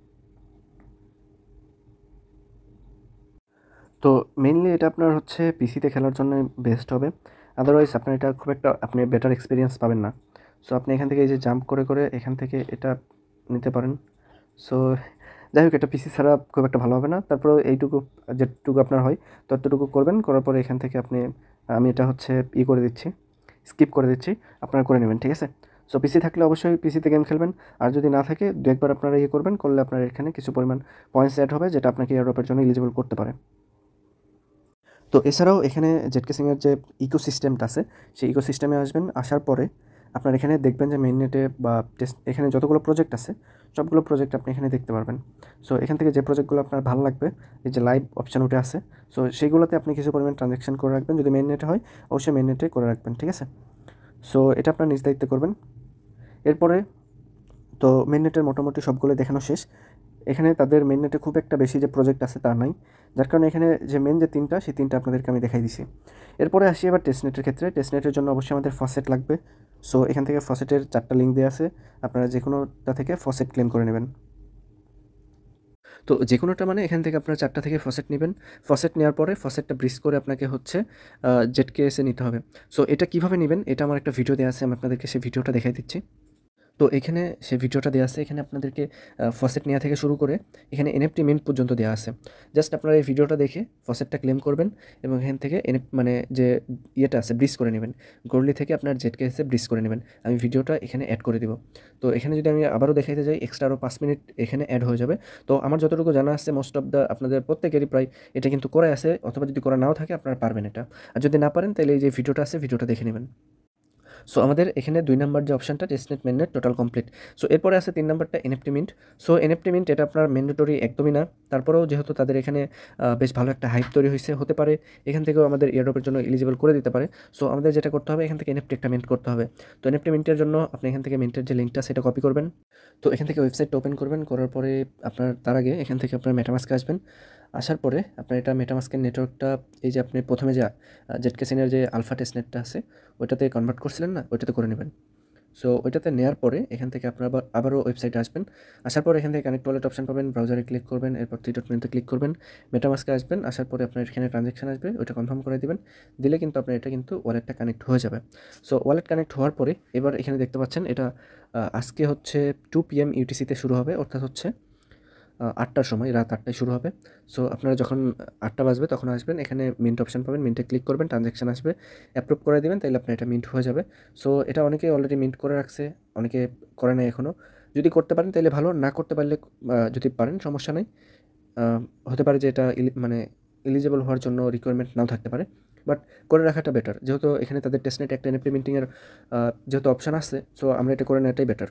তো মেইনলি এটা আপনার হচ্ছে পিসিতে খেলার জন্য বেস্ট হবে। আদারওয়াইজ আপনার এটা খুব একটা আপনি বেটার এক্সপিরিয়েন্স পাবেন না। সো আপনি এখান থেকে এই যে জাম্প করে করে এখান থেকে এটা নিতে পারেন। সো যাই হোক, এটা পিসি ছাড়া খুব একটা ভালো হবে না। তারপরেও এইটুকু যেটুকু আপনার হয় ততটুকু করবেন। করার পরে এখান থেকে আপনি আমি এটা হচ্ছে করে দিচ্ছি, স্কিপ করে দিচ্ছি, আপনারা করে নেবেন, ঠিক আছে? সো পিসি থাকলে অবশ্যই পিসিতে গেম খেলবেন। আর যদি না থাকে 2-1 বার আপনারা করবেন, করলে আপনার এখানে কিছু পরিমাণ পয়েন্টস অ্যাড হবে, যেটা আপনাকে এয়ারড্রপের জন্য এলিজিবল করতে পারে। তো এছাড়াও এখানে ZkSync যে ইকোসিস্টেমটা আছে, সেই ইকোসিস্টেমে আসবেন। আসার পরে আপনার এখানে দেখবেন যে মেইননেটে বা এখানে যতগুলো প্রজেক্ট আছে সবগুলো প্রজেক্ট আপনি এখানে দেখতে পারবেন। সো এখান থেকে যে প্রজেক্টগুলো আপনার ভালো লাগবে, এই যে লাইভ অপশান উঠে আছে, সো সেইগুলোতে আপনি কিছু পরিমাণ ট্রানজ্যাকশন করে রাখবেন। যদি মেইননেটে হয় অবশ্যই মেইননেটে করে রাখবেন, ঠিক আছে? সো এটা আপনার নিজ দায়িত্বে করবেন। এরপরে তো মেইননেটের মোটামুটি সবগুলো দেখানো শেষ। এখানে তাদের মেইননেটে খুব একটা বেশি যে প্রজেক্ট আছে তা নাই, যার কারণে এখানে যে মেন যে 3টা, সেই 3টা আপনাদেরকে আমি দেখাই দিছি। এরপরে আসি এবার টেস্টনেটের ক্ষেত্রে। টেস্টনেটের জন্য অবশ্যই আমাদের ফসেট লাগবে। সো এখান থেকে ফসেটের 4টা লিঙ্ক দেওয়া আছে, আপনারা যে কোনোটা থেকে ফসেট ক্লেম করে নেবেন। তো যে কোনোটা মানে এখান থেকে আপনারা 4টা থেকে ফসেট নেবেন। ফসেট নেওয়ার পরে ফসেটটা ব্রিজ করে আপনাকে হচ্ছে ZkSync নিতে হবে। সো এটা কীভাবে নেবেন, এটা আমার একটা ভিডিও দেওয়া আছে, আমি আপনাদেরকে সেই ভিডিওটা দেখাই দিচ্ছি। তো এখানে সে ভিডিওটা দেওয়া আছে, এখানে আপনাদেরকে ফসেট নেওয়া থেকে শুরু করে এখানে এনএফটি মিন্ট পর্যন্ত দেওয়া আছে। জাস্ট আপনারা এই ভিডিওটা দেখে ফসেটটা ক্লেম করবেন এবং এখান থেকে মানে যে ইয়েটা আছে ব্রিজ করে নেবেন। গর্লি থেকে আপনার ZkSync ব্রিজ করে নেবেন। আমি ভিডিওটা এখানে অ্যাড করে দিব। তো এখানে যদি আমি আবারও দেখাইতে যাই, এক্সট্রা আরও 5 মিনিট এখানে অ্যাড হয়ে যাবে। তো আমার যতটুকু জানা আছে মোস্ট অফ দ্য আপনাদের প্রত্যেকেরই প্রায় এটা কিন্তু করা আছে, অথবা যদি করা নাও থাকে আপনারা পারবেন এটা। আর যদি না পারেন তাহলে এই যে ভিডিওটা আছে, ভিডিওটা দেখে নেবেন। সো আমাদের এখানে 2 নাম্বার যে অপশনটা testnet mainnet total complete. So এরপরে আছে 3 নাম্বারটা NFT mint. So NFT mint এটা আপনার ম্যান্ডেটরি একদমই না। তারপরেও যেহেতু তাদের এখানে বেশ ভালো একটা হাইপ তৈরি হতে পারে, এখান থেকেও আমাদের এয়ারড্রপের জন্য এলিজিবল করে দিতে পারে। সো আমাদের যেটা করতে হবে, এখান থেকে এনএফটি একটা মিন্ট করতে হবে। তো এনএফটি মিন্টের জন্য আপনি এখান থেকে মিন্টের যে লিঙ্কটা সেটা কপি করবেন। তো এখান থেকে ওয়েবসাইটটা ওপেন করবেন, করার পরে আপনার তার আগে এখান থেকে আপনার মেটামাস্কে আসবেন। আসার পরে আপনার এটা মেটামাস্কের নেটওয়ার্কটা, এই যে আপনি প্রথমে যে ZkSync যে আলফা টেস্টনেটটা আছে ওইটাতে কনভার্ট করছিলেন না, ওইটাতে করে নেবেন। সো ওইটাতে নেওয়ার পরে এখান থেকে আপনারা আবারও ওয়েবসাইটে আসবেন। আসার পরে এখান থেকে কানেক্ট ওয়ালেট অপশন পাবেন, ব্রাউজারে ক্লিক করবেন, এরপর 3 ডট মেনুতে ক্লিক করবেন, মেটামাস্কে আসবেন। আসার পরে আপনার এখানে ট্রানজ্যাকশন আসবে, ওইটা কনফার্ম করে দিবেন। দিলে কিন্তু আপনার এটা কিন্তু ওয়ালেটটা কানেক্ট হয়ে যাবে। সো ওয়ালেট কানেক্ট হওয়ার পরে এবার এখানে দেখতে পাচ্ছেন এটা আজকে হচ্ছে 2 PM UTC-তে শুরু হবে, অর্থাৎ হচ্ছে 8টার সময়, রাত 8টায় শুরু হবে। সো আপনারা যখন 8টা বাজবে তখন আসবেন, এখানে মিন্ট অপশন পাবেন, মিন্টে ক্লিক করবেন, ট্রানজ্যাকশন আসবে, অ্যাপ্রুভ করে দিবেন, তাহলে আপনার এটা মিন্ট হয়ে যাবে। সো এটা অনেকে অলরেডি মিন্ট করে রাখছে, অনেকে করে নাই এখনও। যদি করতে পারেন তাহলে ভালো, না করতে পারলে যদি পারেন সমস্যা নেই। হতে পারে যে এটা মানে এলিজিবল হওয়ার জন্য রিকোয়ারমেন্ট নাও থাকতে পারে, বাট করে রাখাটা বেটার। যেহেতু এখানে তাদের টেস্টনেট একটা এনএফটি মিন্টিংয়ের যেহেতু অপশান আছে, সো আমরা এটা করে নেওয়াটাই বেটার।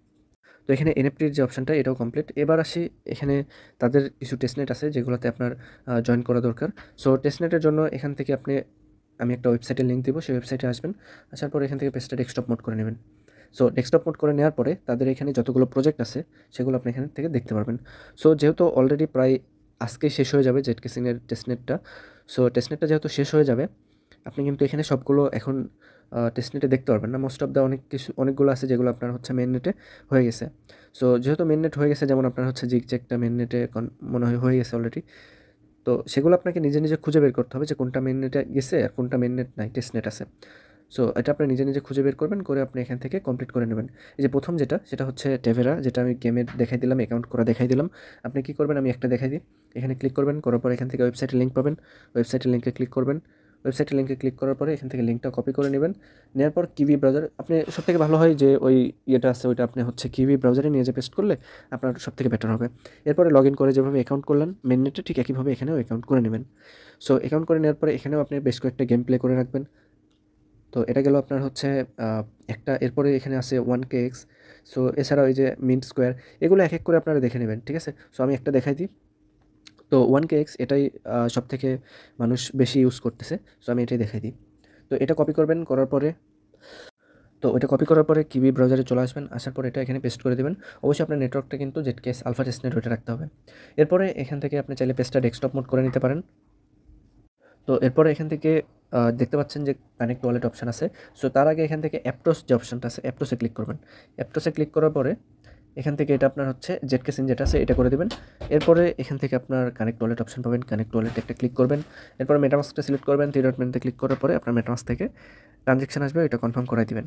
তো এখানে এনএফটির যে অপশানটা এটাও কমপ্লিট। এবার আসি, এখানে তাদের কিছু টেস্টনেট আছে যেগুলোতে আপনার জয়েন করা দরকার। সো টেস্টনেটের জন্য এখান থেকে আমি একটা ওয়েবসাইটের লিঙ্ক দেবো, সেই ওয়েবসাইটে আসবেন। আসার পরে এখান থেকে পেজটা ডেস্কটপ মোড করে নেবেন। সো ডেস্কটপ মোড করে নেওয়ার পরে তাদের এখানে যতগুলো প্রজেক্ট আছে সেগুলো আপনি এখান থেকে দেখতে পারবেন। সো যেহেতু অলরেডি প্রায় আজকেই শেষ হয়ে যাবে ZkSync-এর টেস্টনেটটা, সো টেস্টনেটটা যেহেতু শেষ হয়ে যাবে, আপনি কিন্তু এখানে সবগুলো এখন টেস্টনেটে দেখতে পারবেন না। মোস্ট অফ দ্য অনেকগুলো আছে যেগুলো আপনার হচ্ছে মেইননেটে হয়ে গেছে। সো যেহেতু মেইননেট হয়ে গেছে, যেমন আপনার হচ্ছে ZkSync মেইননেটে মনে হয় হয়ে গেছে অলরেডি। তো সেগুলো আপনাকে নিজে নিজে খুঁজে বের করতে হবে যে কোনটা মেইননেটে গেছে আর কোনটা মেইননেট নাই, টেস্টনেট আছে। সো এটা আপনি নিজে নিজে খুঁজে বের করবেন, করে আপনি এখান থেকে কমপ্লিট করে নেবেন। এই যে প্রথম সেটা হচ্ছে টেভেরা, যেটা আমি গেমে দেখাই দিলাম, অ্যাকাউন্ট করা দেখাই দিলাম। আপনি কী করবেন, আমি একটা দেখাই দিই। এখানে ক্লিক করবেন, করার পর এখান থেকে ওয়েবসাইটের লিঙ্ক পাবেন, ওয়েবসাইটের লিঙ্কে ক্লিক করবেন। ওয়েবসাইটের লিঙ্কে ক্লিক করার পরে এখান থেকে লিঙ্কটা কপি করে নেবেন। নেওয়ার পর কিউবি ব্রাউজার, আপনি সবথেকে ভালো হয় যে ওই ইয়েটা আছে ওইটা আপনি হচ্ছে কিউবি ব্রাউজারে নিয়ে যে পেস্ট করলে আপনার সবথেকে বেটার হবে। এরপরে লগ ইন করে যেভাবে অ্যাকাউন্ট করলেন মেইননেটে, ঠিক একইভাবে এখানেও অ্যাকাউন্ট করে নেবেন। সো অ্যাকাউন্ট করে নেওয়ার পরে এখানেও আপনি বেশ কয়েকটা গেম প্লে করে রাখবেন। তো এটা গেল আপনার হচ্ছে একটা। এরপরে এখানে আছে 1kx। সো এছাড়াও এই যে মিন্ট স্কোয়ার, এগুলো এক এক করে আপনারা দেখে নেবেন, ঠিক আছে? সো আমি একটা দেখাই দিই। তো 1kx এটাই সবথেকে মানুষ বেশি ইউজ করতেছে, সো আমি এটাই দেখাই দিই। তো এটা কপি করবেন, করার পরে ওইটা কপি করার পরে কিউবি ব্রাউজারে চলে আসবেন। আসার পরে এটা এখানে পেস্ট করে দেবেন। অবশ্যই আপনার নেটওয়ার্কটা কিন্তু ZkSync আলফা টেস্টনেট ওইটা রাখতে হবে। এরপরে এখান থেকে আপনি চাইলে পেজটা ডেস্কটপ মোড করে নিতে পারেন। তো এরপরে এখান থেকে দেখতে পাচ্ছেন যে কানেক্ট ওয়ালেট অপশান আছে। সো তার আগে এখান থেকে অ্যাপটোস যে অপশানটা আছে অ্যাপটোসে ক্লিক করবেন। অ্যাপটোসে ক্লিক করার পরে এখান থেকে এটা আপনার হচ্ছে ZkSync যেটা আছে এটা করে দেবেন। এরপরে এখান থেকে আপনার কানেক্ট ওয়ালেট অপশান পাবেন, কানেক্ট ওয়ালেটে একটা ক্লিক করবেন। এরপরে মেটামাস্কটা সিলেক্ট করবেন, থ্রি ডট মেনুতে ক্লিক করার পরে আপনার মেটামাস্ক থেকে ট্রানজ্যাকশন আসবে, এটা কনফার্ম করাই দিবেন।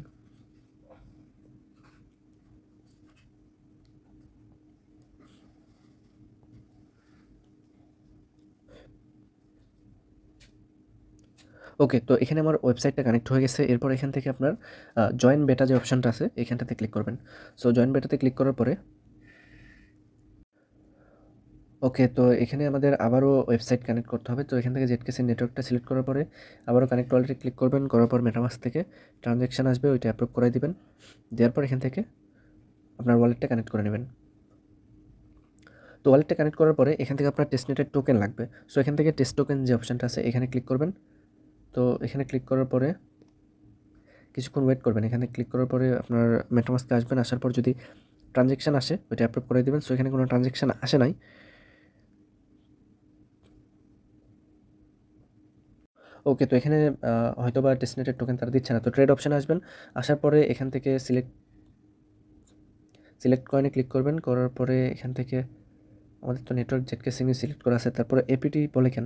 ওকে, তো এখানে আমার ওয়েবসাইটটা কানেক্ট হয়ে গেছে। এরপর এখান থেকে আপনার জয়েন বেটা যে অপশানটা আছে এখানটাতে ক্লিক করবেন। সো জয়েন বেটাতে ক্লিক করার পরে ওকে, তো এখানে আমাদের আবারও ওয়েবসাইট কানেক্ট করতে হবে। তো এখান থেকে ZkSync নেটওয়ার্কটা সিলেক্ট করার পরে আবারও কানেক্ট ওয়ালেটে ক্লিক করবেন, করার পর মেটামাস্ক থেকে ট্রানজ্যাকশন আসবে, ওইটা অ্যাপ্রুভ করাই দিবেন। দেওয়ার পর এখান থেকে আপনার ওয়ালেটটা কানেক্ট করে নেবেন। তো ওয়ালেটটা কানেক্ট করার পরে এখান থেকে আপনার টেস্টনেটের টোকেন লাগবে। সো এখান থেকে টেস্ট টোকেন যে অপশানটা আছে এখানে ক্লিক করবেন। তো এখানে ক্লিক করার পরে কিছুক্ষণ ওয়েট করবেন। এখানে ক্লিক করার পরে আপনার মেটামাস্কে আসবেন, আসার পর যদি ট্রানজ্যাকশন আসে ওইটা অ্যাপ্রুভ করে দেবেন। সো এখানে কোনো ট্রানজ্যাকশন আসে নাই। ওকে, তো এখানে হয়তোবা টেস্টনেটের টোকেন তারা দিচ্ছে না। তো ট্রেড অপশানে আসবেন, আসার পরে এখান থেকে সিলেক্ট কয়েনে ক্লিক করবেন, করার পরে এখান থেকে আমাদের তো নেটওয়ার্ক ZkSync সিলেক্ট করা আছে, তারপরে এপিটি বলে কেন।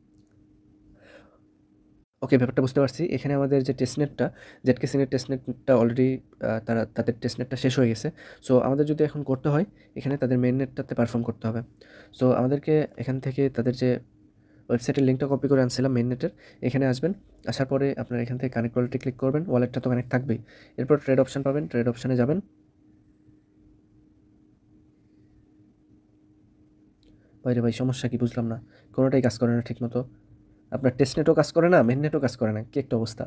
ওকে, ব্যাপারটা বুঝতে পারছি। এখানে আমাদের যে টেস্টনেটটা ZkSync টেস্টনেটটা অলরেডি তাদের টেস্টনেটটা শেষ হয়ে গেছে। সো আমাদের যদি এখন করতে হয় এখানে তাদের মেইন নেটটাতে পারফর্ম করতে হবে। সো আমাদেরকে এখান থেকে তাদের যে ওয়েবসাইটের লিঙ্কটা কপি করে আনছিলাম মেইন নেটের, এখানে আসবেন, আসার পরে আপনার এখান থেকে কানেক্ট ওয়ালেটে ক্লিক করবেন, ওয়ালেটটা তো কানেক্ট থাকবেই। এরপর ট্রেড অপশান পাবেন, ট্রেড অপশানে যাবেন। বাইরে ভাই সমস্যা কি বুঝলাম না, কোনোটাই কাজ করে না ঠিক মতো। আপনার টেস্ট নেটও কাজ করে না, মেইন নেটও কাজ করে না, কি একটা অবস্থা।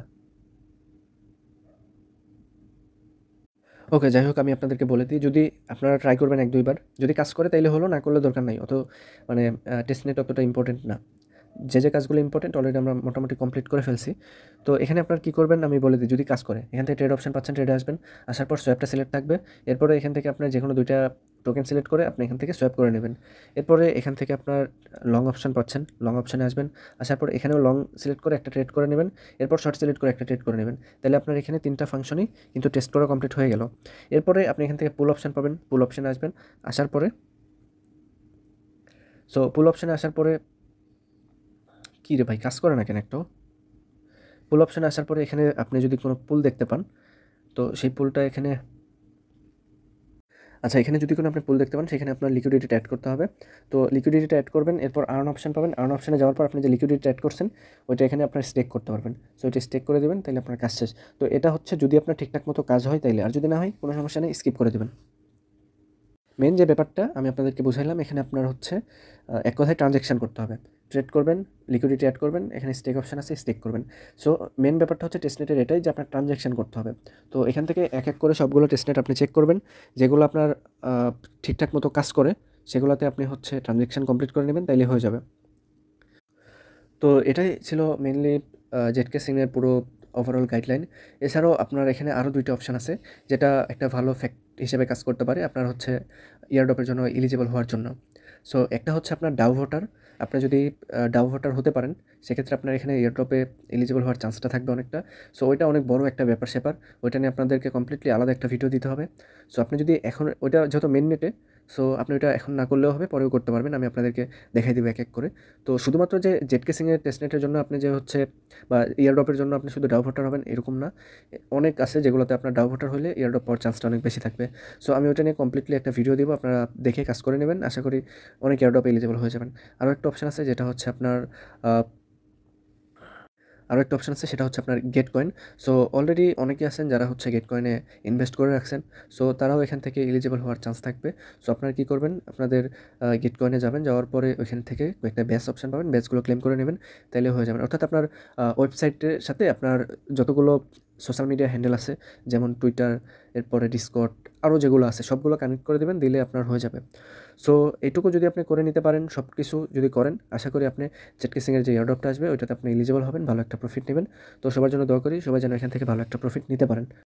ওকে, যাই হোক আমি আপনাদেরকে বলে দিই, যদি আপনারা ট্রাই করবেন 1-2 বার, যদি কাজ করে তাইলে হলো, না করলে দরকার নাই। মানে টেস্ট নেট অতটা ইম্পর্টেন্ট না। যে কাজগুলো ইম্পর্টেন্ট অলরেডি আমরা মোটামুটি কমপ্লিট করে ফেলছি। তো এখানে আপনার কী করবেন আমি বলে দিই, যদি কাজ করে এখান থেকে ট্রেড অপশন পাচ্ছেন, ট্রেডে আসবেন, আসার পর সোয়াপটা সিলেক্ট থাকবে। এরপরে এখান থেকে আপনার যে কোনো 2টা টোকেন সিলেক্ট করে আপনি এখান থেকে সোয়াপ করে নেবেন। এরপরে এখান থেকে আপনার লং অপশন পাচ্ছেন, লং অপশানে আসবেন, আসার পর এখানেও লং সিলেক্ট করে একটা ট্রেড করে নেবেন। এরপর শর্ট সিলেক্ট করে একটা ট্রেড করে নেবেন। তাহলে আপনার এখানে 3টা ফাংশনই কিন্তু টেস্ট করা কমপ্লিট হয়ে গেল। এরপরে আপনি এখান থেকে পুল অপশান পাবেন, পুল অপশানে আসবেন, আসার পরে পুল অপশানে আসার পরে কী রে ভাই কাজ করে না কেন একটাও। পুল অপশানে আসার পরে এখানে আপনি যদি কোনো পুল দেখতে পান, তো সেই পুলটা এখানে আচ্ছা, এখানে যদি কোনো আপনি পুল দেখতে পান সেখানে আপনার লিকুইডিটিটা অ্যাড করতে হবে। তো লিকুইডিটিটা অ্যাড করবেন, এরপর আর্ন অপশান পাবেন, আর্ন অপশানে যাওয়ার পর আপনি যে লিকুইডিটিটা অ্যাড করছেন ওইটা এখানে আপনার স্টেক করতে পারবেন। সো এটা স্টেক করে দেবেন, তাহলে আপনার কাজ শেষ। তো এটা হচ্ছে যদি আপনার ঠিকঠাক মতো কাজ হয় তাইলে, আর যদি না হয় কোনো সমস্যা নেই, স্কিপ করে দেবেন। মেন যে ব্যাপারটা আমি আপনাদেরকে বুঝাইলাম, এখানে আপনার হচ্ছে এক কথায় ট্রানজ্যাকশন করতে হবে, ট্রেড করবেন, লিকুইডিটি অ্যাড করবেন, এখানে স্টেক অপশন আছে, স্টেক করবেন। সো মেন ব্যাপারটা হচ্ছে টেস্টনেটের এটাই যে আপনার ট্রানজ্যাকশন করতে হবে। তো এখান থেকে এক এক করে সবগুলো টেস্টনেট আপনি চেক করবেন, যেগুলো আপনার ঠিকঠাক মতো কাজ করে সেগুলোতে আপনি হচ্ছে ট্রানজ্যাকশন কমপ্লিট করে নেবেন, তাইলে হয়ে যাবে। তো এটাই ছিল মেনলি ZkSync পুরো ওভারঅল গাইডলাইন। এছাড়াও আপনার এখানে আরও 2টা অপশান আছে, যেটা একটা ভালো ফ্যাক্ট হিসেবে কাজ করতে পারে আপনার হচ্ছে ইয়ারড্রপের জন্য এলিজিবল হওয়ার জন্য। সো একটা হচ্ছে আপনার ডাউ ভোটার, আপনি যদি ডাউ ভোটার হতে পারেন সেক্ষেত্রে আপনার এখানে ইয়ারড্রপে এলিজিবল হওয়ার চান্সটা থাকবে অনেকটা। সো ওইটা অনেক বড় একটা ব্যাপার-স্যাপার, ওইটা নিয়ে আপনাদেরকে কমপ্লিটলি আলাদা একটা ভিডিও দিতে হবে। সো আপনি যদি এখন ওইটা যেহেতু মেন নেটে, সো আপনি ওইটা এখন না করলেও হবে, পরেও করতে পারবেন, আমি আপনাদেরকে দেখাই দেবো এক এক করে। তো শুধুমাত্র যে ZkSync টেস্টনেটের জন্য আপনি যে হচ্ছে বা ইয়ারড্রপের জন্য আপনি শুধু ডাউ ভোটার হবেন এরকম না, অনেক আছে যেগুলোতে আপনার ডাউ ভোটার হলে ইয়ারড্রপ পাওয়ার চান্সটা অনেক বেশি থাকবে। সো আমি ওটা নিয়ে কমপ্লিটলি একটা ভিডিও দিব, আপনারা দেখে কাজ করে নেবেন, আশা করি অনেক ইয়ারড্রপ এলিজিবল হয়ে যাবেন। আরও একটা অপশান আছে যেটা হচ্ছে আপনার আরও একটা অপশান আছে সেটা হচ্ছে আপনার গেট কয়েন। সো অলরেডি অনেকে আছেন যারা হচ্ছে গেট কয়েনে ইনভেস্ট করে রাখছেন, সো তারাও এখান থেকে এলিজিবল হওয়ার চান্স থাকবে। সো আপনারা কী করবেন, আপনাদের গেট কয়েনে যাবেন, যাওয়ার পরে ওইখান থেকে কয়েকটা ব্যাচ অপশান পাবেন, ব্যাচগুলো ক্লেম করে নেবেন, তাইলে হয়ে যাবেন। অর্থাৎ আপনার ওয়েবসাইটের সাথে আপনার যতগুলো সোশ্যাল মিডিয়া হ্যান্ডেল আছে, যেমন টুইটার, এরপরে ডিসকর্ড, আরও যেগুলো আছে সবগুলো কানেক্ট করে দেবেন, দিলে আপনার হয়ে যাবে। সো এইটুকু যদি আপনি করে নিতে পারেন, সব কিছু যদি করেন, আশা করি আপনি ZkSync যে এয়ারড্রপটা আসবে ওইটাতে আপনি এলিজিবল হবেন, ভালো একটা প্রফিট নেবেন। তো সবার জন্য দোয়া করি, সবাই যেন এখান থেকে ভালো একটা প্রফিট নিতে পারেন।